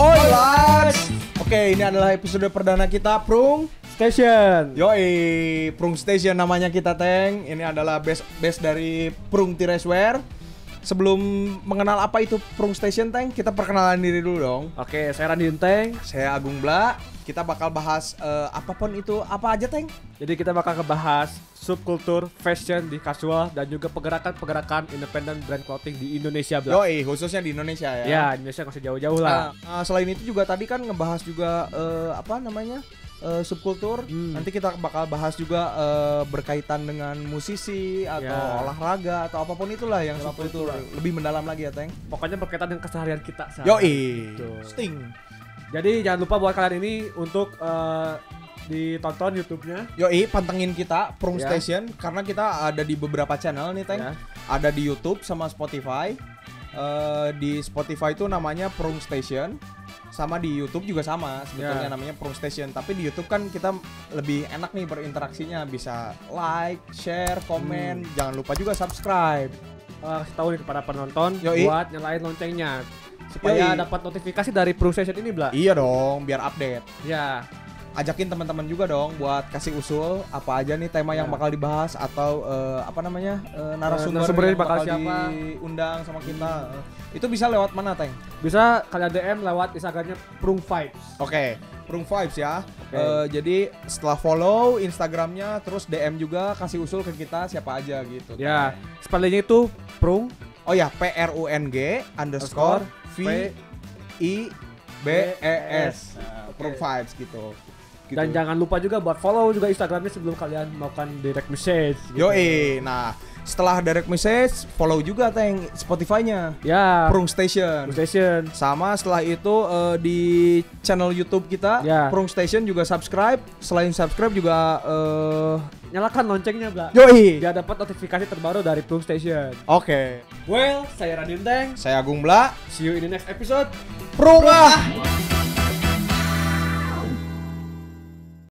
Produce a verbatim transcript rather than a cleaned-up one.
Oi lads. Oke, ini adalah episode perdana kita Prung Station. Yoi, Prung Station namanya kita, Teng. Ini adalah base base dari Prung Tireswear. Sebelum mengenal apa itu Prung Station, Teng, kita perkenalan diri dulu dong. Oke, saya Randy Teng. Saya Agung Bla. Kita bakal bahas uh, apapun itu, apa aja, Teng? Jadi kita bakal ngebahas subkultur fashion di casual dan juga pergerakan-pergerakan independent brand clothing di Indonesia, Bla. Yoi, khususnya di Indonesia ya. Ya, Indonesia nggak usah jauh-jauh lah. Nah, uh, selain itu juga tadi kan ngebahas juga uh, apa namanya? Uh, subkultur. Hmm. Nanti kita bakal bahas juga uh, berkaitan dengan musisi atau ya. olahraga atau apapun itulah yang subkultur lebih mendalam lagi ya, Teng. Pokoknya berkaitan dengan keseharian kita. Yoi, Sting. Jadi jangan lupa buat kalian ini untuk uh, ditonton YouTube-nya. Yoi, pantengin kita Prung ya. Station karena kita ada di beberapa channel nih, Teng. Ya. Ada di YouTube sama Spotify. Uh, di Spotify itu namanya Prung Station. Sama di YouTube juga sama sebetulnya yeah. namanya Prung Station, tapi di YouTube kan kita lebih enak nih berinteraksinya, bisa like, share, komen, hmm. jangan lupa juga subscribe. Uh, kasih tahu nih kepada penonton Yoi. buat nyalain loncengnya supaya Yoi. dapat notifikasi dari Prung Station ini, Bla. Iya dong, biar update. Ya. Ajakin teman-teman juga dong buat kasih usul apa aja nih tema ya. yang bakal dibahas atau uh, apa namanya uh, narasumber, narasumber yang bakal, bakal siapa diundang sama kita. Hmm. Itu bisa lewat mana, Teng? Bisa kalian D M lewat Instagramnya Prung Vibes. Oke, okay. Prung Vibes ya. Okay. Uh, jadi setelah follow Instagramnya, terus D M juga kasih usul ke kita siapa aja gitu. Ya, spellingnya itu Prung. Oh ya, P R U N G underscore V I B E S. Nah, Prung Vibes gitu. Gitu. Dan jangan lupa juga buat follow juga Instagramnya sebelum kalian melakukan direct message gitu. Yoi, nah setelah direct message follow juga, Teng, Spotify-nya ya. Prung Station. Prung Station. Sama setelah itu uh, di channel YouTube kita ya. Prung Station juga subscribe. Selain subscribe juga uh, nyalakan loncengnya, Bla. Yoi, biar dapat notifikasi terbaru dari Prung Station. Oke. Okay. Well, saya Randy Teng. Saya Agung Bla. See you in the next episode. Prung ah.